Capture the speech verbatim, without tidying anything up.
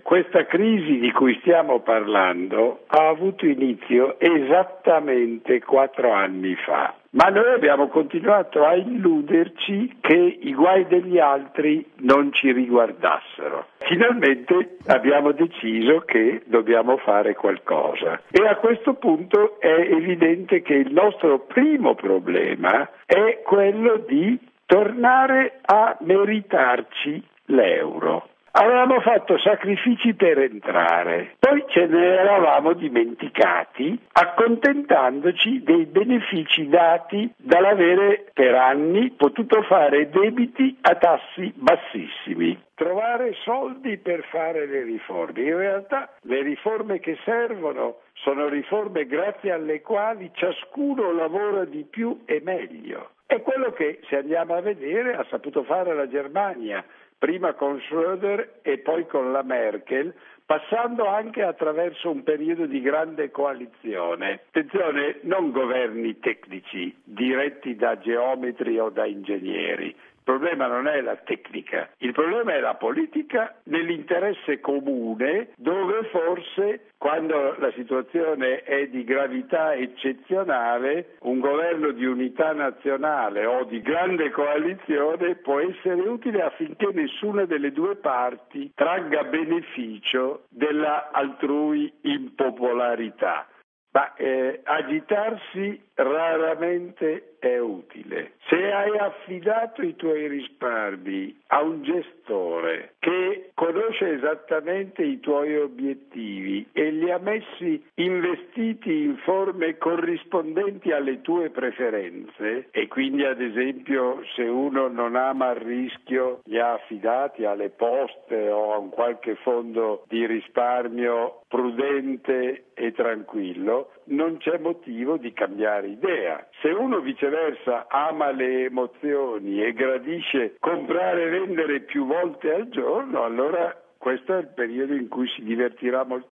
Questa crisi di cui stiamo parlando ha avuto inizio esattamente quattro anni fa, ma noi abbiamo continuato a illuderci che i guai degli altri non ci riguardassero. Finalmente abbiamo deciso che dobbiamo fare qualcosa e a questo punto è evidente che il nostro primo problema è quello di tornare a meritarci l'euro. Avevamo fatto sacrifici per entrare, poi ce ne eravamo dimenticati, accontentandoci dei benefici dati dall'avere per anni potuto fare debiti a tassi bassissimi. Trovare soldi per fare le riforme. In realtà le riforme che servono sono riforme grazie alle quali ciascuno lavora di più e meglio. È quello che, se andiamo a vedere, ha saputo fare la Germania, prima con Schröder e poi con la Merkel, passando anche attraverso un periodo di grande coalizione. Attenzione, non governi tecnici diretti da geometri o da ingegneri. Il problema non è la tecnica, il problema è la politica nell'interesse comune, dove forse, quando la situazione è di gravità eccezionale, un governo di unità nazionale o di grande coalizione può essere utile affinché nessuna delle due parti tragga beneficio della altrui impopolarità. Ma eh, agitarsi raramente è utile. Se hai affidato i tuoi risparmi a un gestore che conosce esattamente i tuoi obiettivi e li ha messi investiti in forme corrispondenti alle tue preferenze, e quindi ad esempio se uno non ama il rischio li ha affidati alle poste o a un qualche fondo di risparmio prudente e tranquillo, non c'è motivo di cambiare idea. Se uno viceversa ama le emozioni e gradisce comprare e vendere più volte al giorno, allora questo è il periodo in cui si divertirà molto.